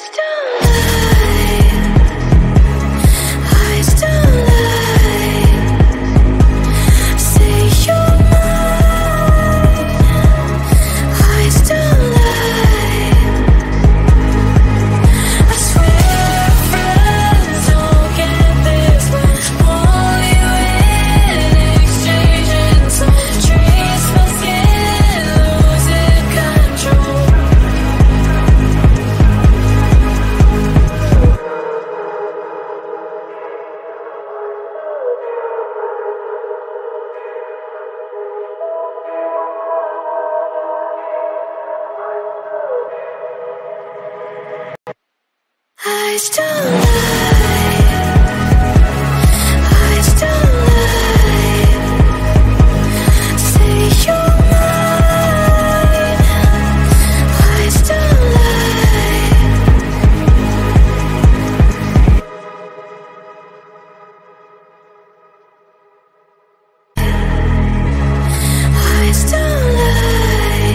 I still lie. I still lie. Say you're mine. I still lie. I still lie.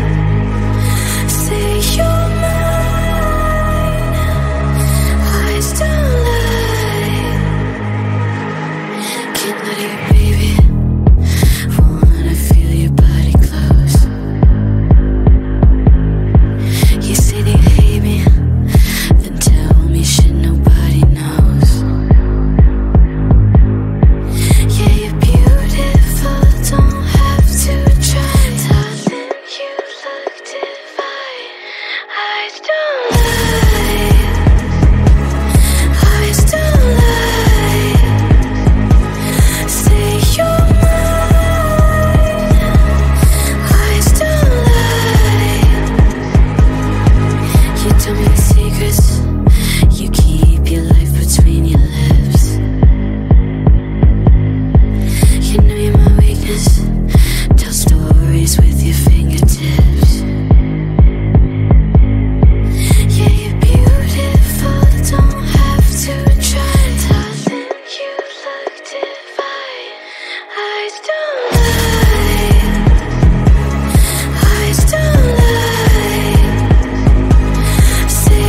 Say you're mine. I still lie. Can't let you, baby. Wanna feel your body close. You say they hate me, then tell me shit nobody knows. Yeah, you're beautiful, don't have to try. Darling, you look divine. I still lie. I still lie. Say you're mine. I still lie. You tell me the secrets. You keep your life between your lips. You know you're my weakness. Tell stories with your fingertips. Yeah, you're beautiful, don't have to try. Darling, you look divine. I still lie. I still lie. Say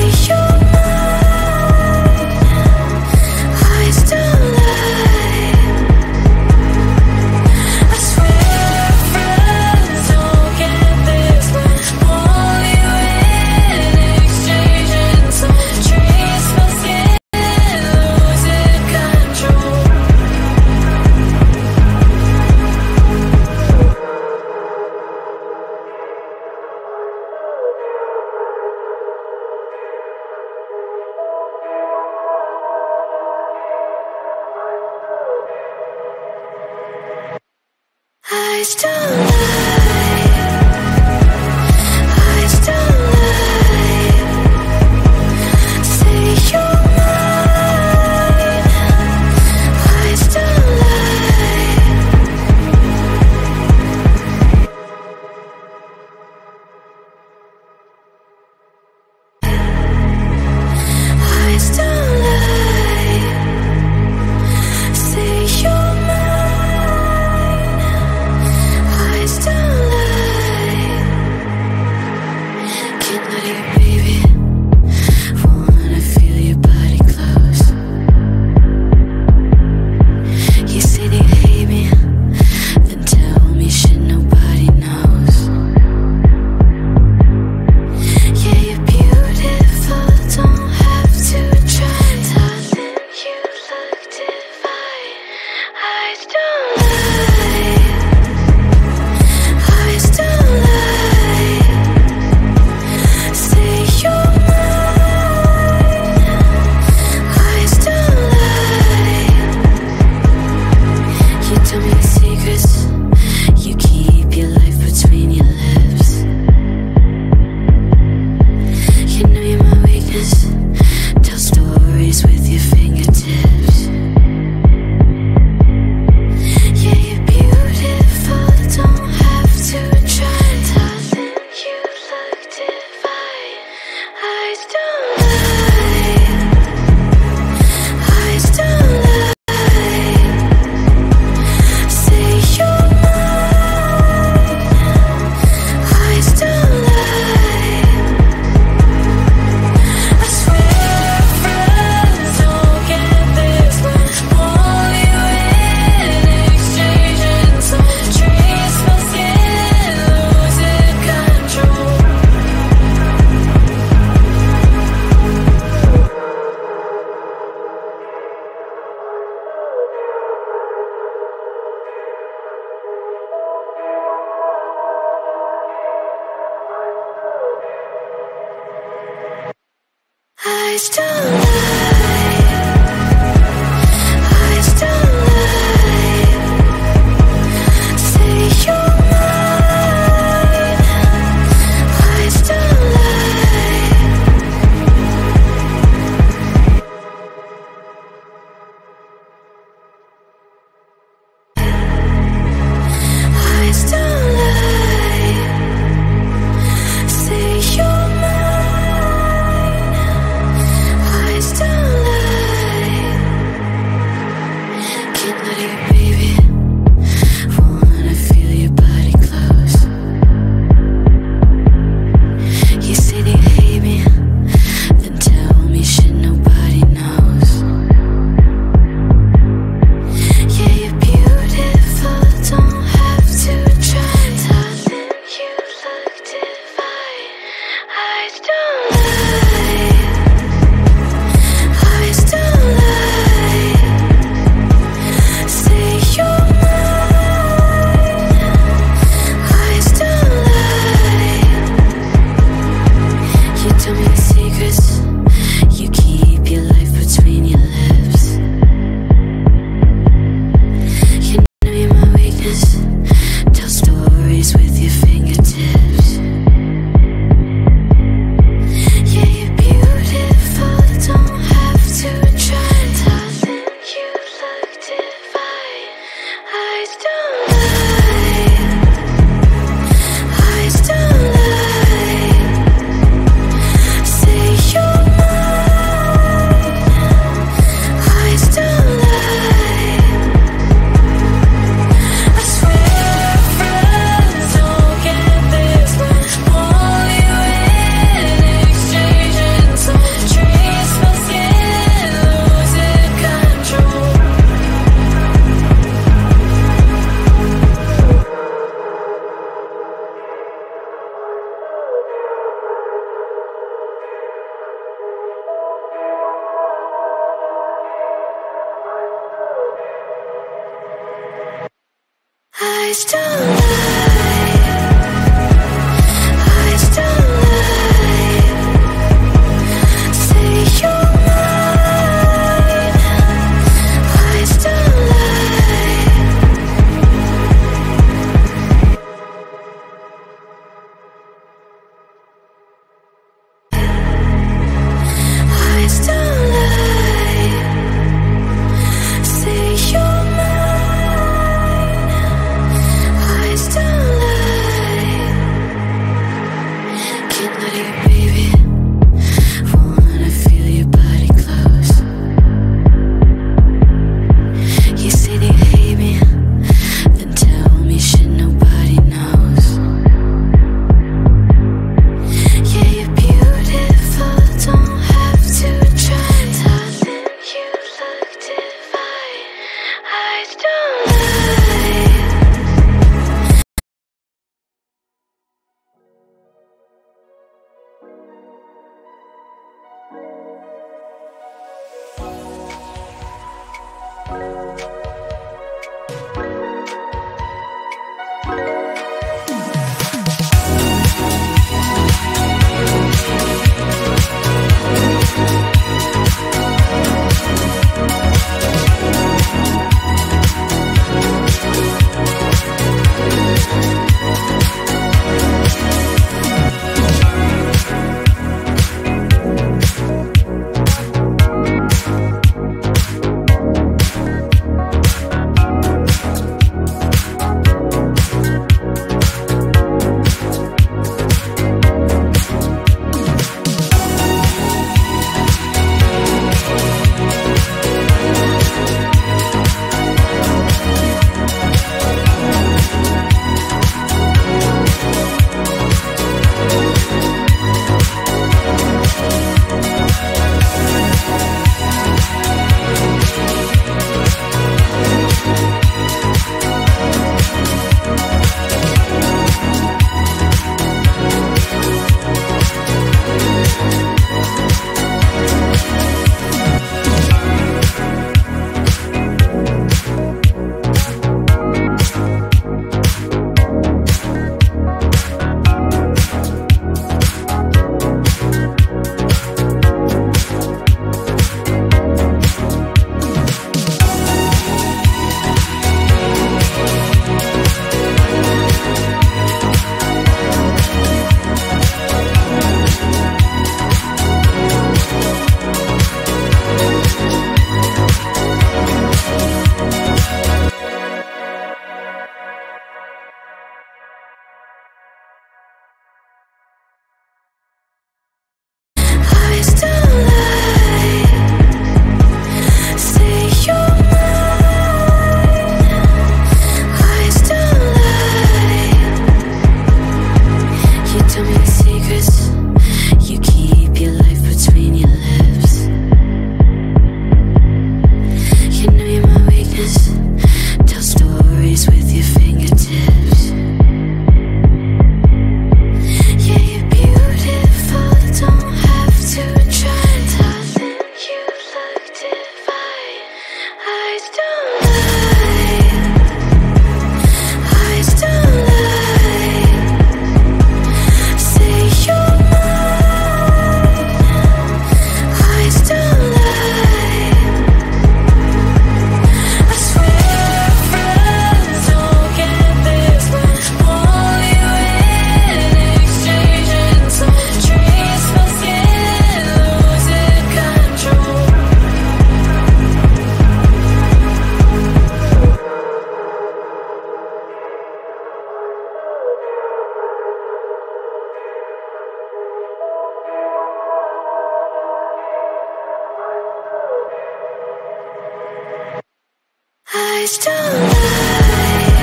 Eyes don't lie.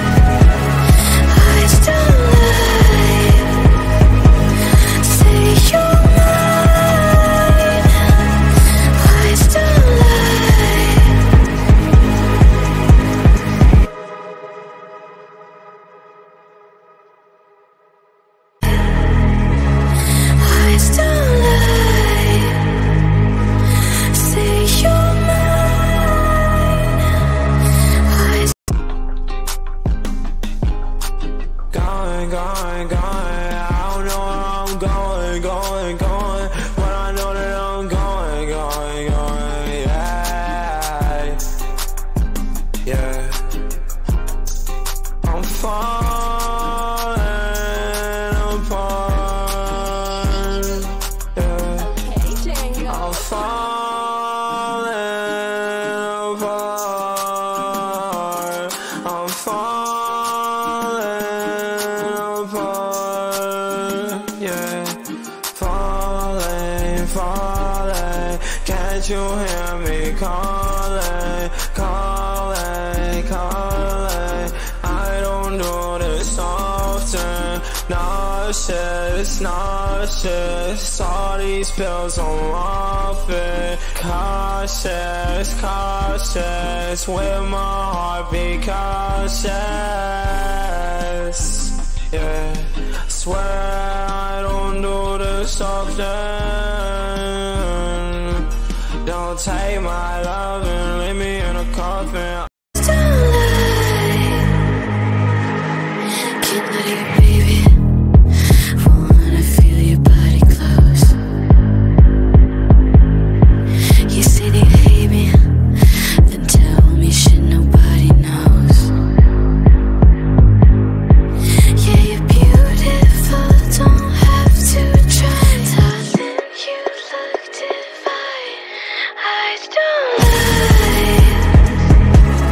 Eyes don't lie. Say you're mine. Eyes don't lie. Eyes don't lie. Say you're mine. Eyes going, going, going. I don't know where I'm going, going, going. But I know that I'm going, going, going. Yeah, yeah. I'm falling apart. Yeah. I'm falling apart. I'm falling apart. Yeah. Falling, falling. Can't you hear me calling, calling, calling? I don't do this often. Nauseous, nauseous. All these pills I'm off it. Cautious, cautious. With my heartbeat cautious. Yeah, swear I don't do this often. Don't take my love and leave me in a coffin. don't lie. Can't let you, baby. Wanna feel your body close. You say they hate me, then tell me shit nobody knows. Yeah, you're beautiful, don't have to try. Darling, you look divine. Eyes don't lie.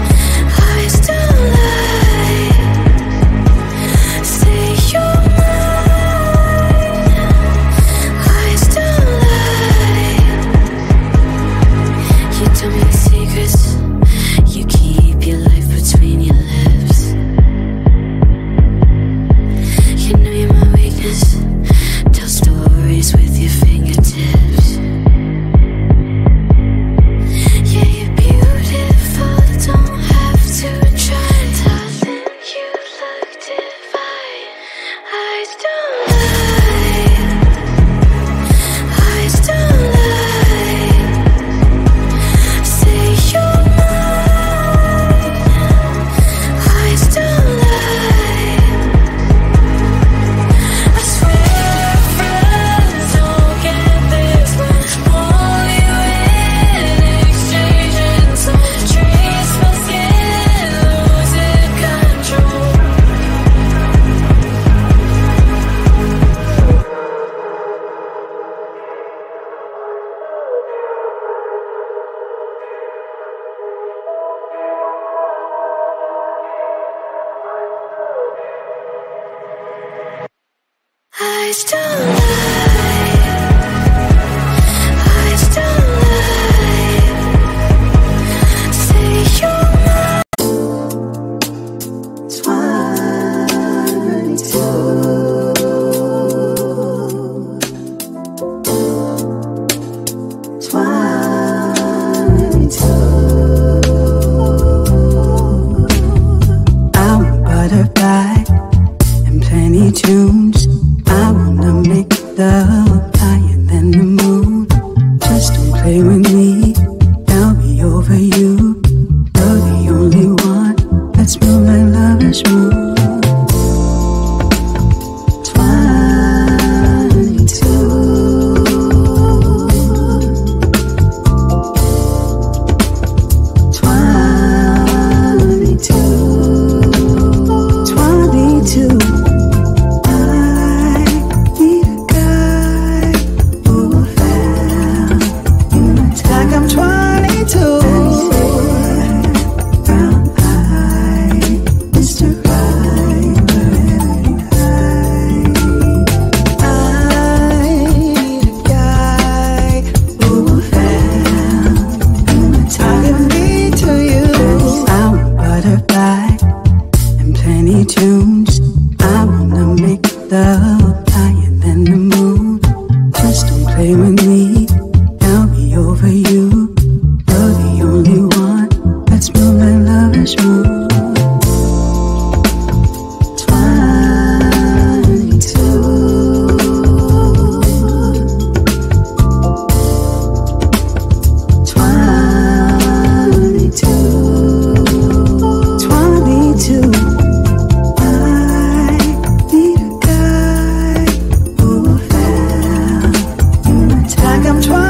I'm trying